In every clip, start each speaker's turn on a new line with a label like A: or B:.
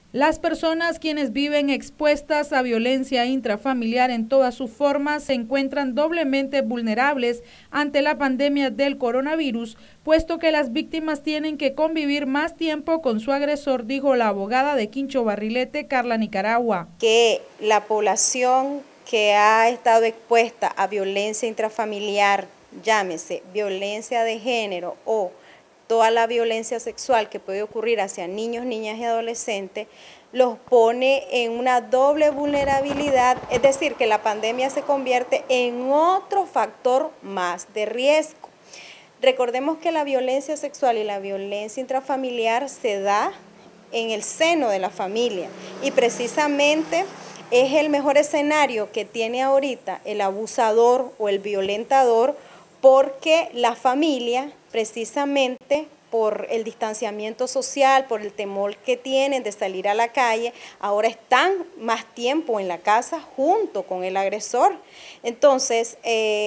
A: Las personas quienes viven expuestas a violencia intrafamiliar en todas sus formas se encuentran doblemente vulnerables ante la pandemia del coronavirus, puesto que las víctimas tienen que convivir más tiempo con su agresor, dijo la abogada de Quincho Barrilete, Carla Nicaragua.
B: Que la población que ha estado expuesta a violencia intrafamiliar, llámese violencia de género o toda la violencia sexual que puede ocurrir hacia niños, niñas y adolescentes, los pone en una doble vulnerabilidad, es decir, que la pandemia se convierte en otro factor más de riesgo. Recordemos que la violencia sexual y la violencia intrafamiliar se da en el seno de la familia y precisamente es el mejor escenario que tiene ahorita el abusador o el violentador, porque la familia, precisamente por el distanciamiento social, por el temor que tienen de salir a la calle, ahora están más tiempo en la casa junto con el agresor. Entonces,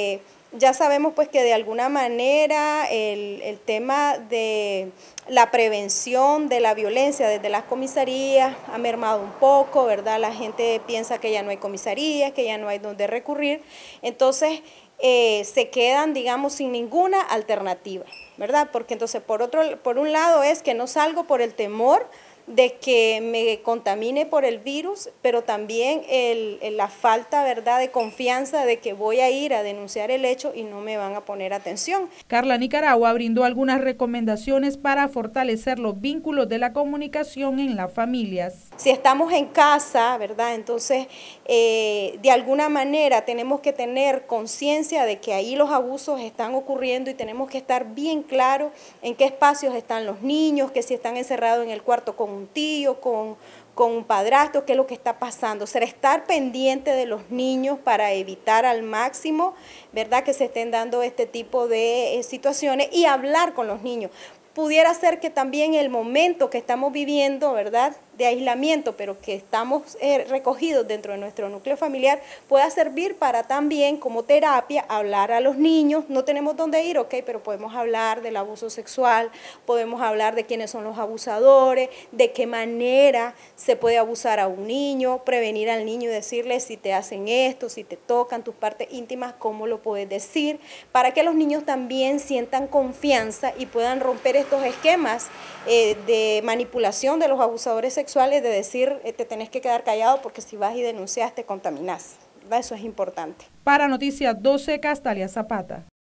B: ya sabemos pues que de alguna manera el tema de la prevención de la violencia desde las comisarías ha mermado un poco, ¿verdad? La gente piensa que ya no hay comisarías, que ya no hay donde recurrir, entonces se quedan, digamos, sin ninguna alternativa, ¿verdad? Porque entonces por un lado es que no salgo por el temor de que me contamine por el virus, pero también la falta, ¿verdad?, de confianza de que voy a ir a denunciar el hecho y no me van a poner atención.
A: Carla Nicaragua brindó algunas recomendaciones para fortalecer los vínculos de la comunicación en las familias.
B: Si estamos en casa, ¿verdad?, entonces de alguna manera tenemos que tener conciencia de que ahí los abusos están ocurriendo y tenemos que estar bien claros en qué espacios están los niños, que si están encerrados en el cuarto con un tío, con un padrastro, qué es lo que está pasando. O sea, estar pendiente de los niños para evitar al máximo, ¿verdad?, que se estén dando este tipo de situaciones y hablar con los niños. Pudiera ser que también el momento que estamos viviendo, ¿verdad?, de aislamiento, pero que estamos recogidos dentro de nuestro núcleo familiar, pueda servir para también como terapia hablar a los niños. No tenemos dónde ir, ok, pero podemos hablar del abuso sexual, podemos hablar de quiénes son los abusadores, de qué manera se puede abusar a un niño, prevenir al niño y decirle si te hacen esto, si te tocan tus partes íntimas, cómo lo puedes decir, para que los niños también sientan confianza y puedan romper estos esquemas de manipulación de los abusadores sexuales, de decir te tenés que quedar callado porque si vas y denuncias te contaminás, ¿verdad? Eso es importante.
A: Para Noticias 12, Castalia Zapata.